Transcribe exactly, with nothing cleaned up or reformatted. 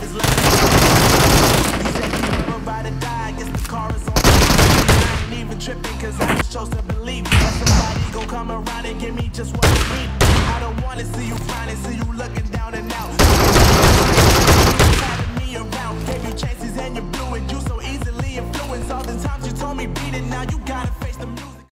his life. He said he never ride or die. I guess the car is on. I ain't even tripping cause I just chose to believe that somebody gon' come around and give me just what I need. I don't wanna see you crying, see you looking down